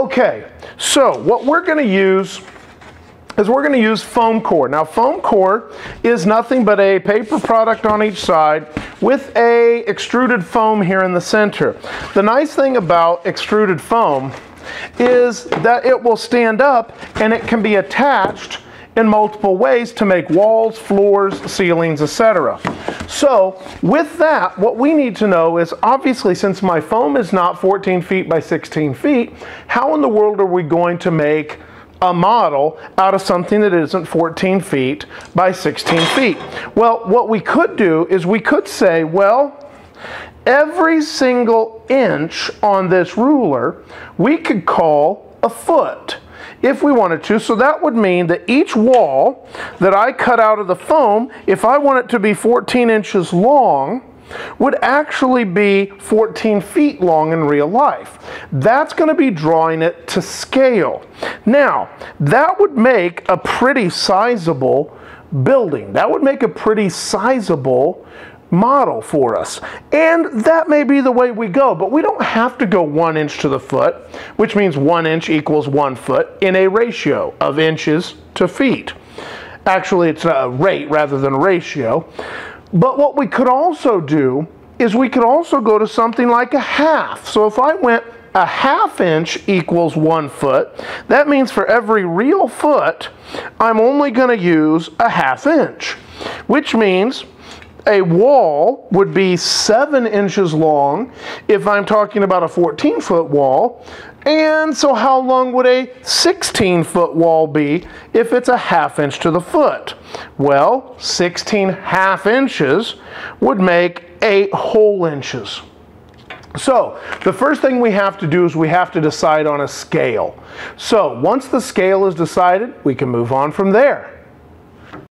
Okay, so what we're going to use is we're going to use foam core. Now foam core is nothing but a paper product on each side with a extruded foam here in the center. The nice thing about extruded foam is that it will stand up and it can be attached in multiple ways to make walls, floors, ceilings, etc. So with that, what we need to know is, obviously, since my foam is not 14 feet by 16 feet, how in the world are we going to make a model out of something that isn't 14 feet by 16 feet? Well, what we could do is we could say, well, every single inch on this ruler we could call a foot if we wanted to. So that would mean that each wall that I cut out of the foam, if I want it to be 14 inches long, would actually be 14 feet long in real life. That's going to be drawing it to scale. Now, that would make a pretty sizable building. That would make a pretty sizable model for us. And that may be the way we go, but we don't have to go 1 inch to the foot, which means 1 inch equals 1 foot in a ratio of inches to feet. Actually, it's a rate rather than a ratio. But what we could also do is we could also go to something like a half. So if I went a ½ inch equals 1 foot, that means for every real foot, I'm only going to use a ½ inch, which means a wall would be 7 inches long if I'm talking about a 14-foot wall. And so how long would a 16-foot wall be if it's a ½ inch to the foot? Well, 16 ½ inches would make 8 whole inches. So the first thing we have to do is we have to decide on a scale. So once the scale is decided, we can move on from there.